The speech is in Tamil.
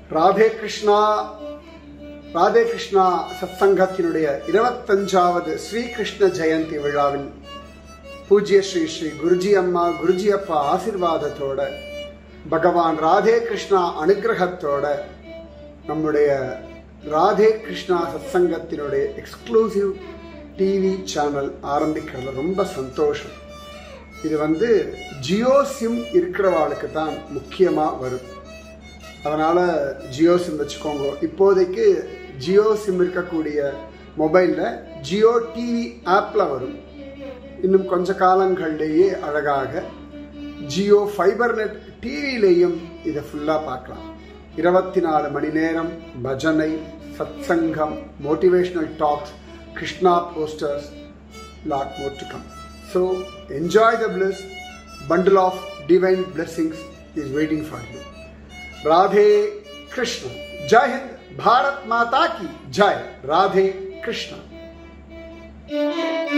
ராதே கிருஷ்ணா ராதே கிருஷ்ணா சத்சங்கத்தினுடைய 25வது ஸ்ரீ கிருஷ்ண ஜெயந்தி விழாவில் பூஜ்ய ஸ்ரீ ஸ்ரீ குருஜி அம்மா குருஜி அப்பா ஆசீர்வாதத்தோட பகவான் ராதே கிருஷ்ணா அனுகிரகத்தோட நம்முடைய ராதே கிருஷ்ணா சத்சங்கத்தினுடைய எக்ஸ்க்ளூசிவ் டிவி சேனல் ஆரம்பிக்கிறதுல ரொம்ப சந்தோஷம். இது ஜியோ சிம் இருக்கிறவாளுக்கு தான் முக்கியமாக வரும். அதனால் ஜியோ சிம் வச்சுக்கோங்க. இப்போதைக்கு ஜியோ சிம் இருக்கக்கூடிய மொபைலில் ஜியோ டிவி ஆப்பில் வரும். இன்னும் கொஞ்ச காலங்கள்லேயே அழகாக ஜியோ ஃபைபர் நெட் டிவியிலையும் இதை ஃபுல்லாக பார்க்கலாம். 24 மணி நேரம் பஜனை, சத்சங்கம், motivational talks, Krishna posters, lot more to come. So enjoy the bliss. Bundle of divine blessings is waiting for you. Radhe Krishna. Jai Hind. Bharat Mata ki Jai. Radhe Krishna.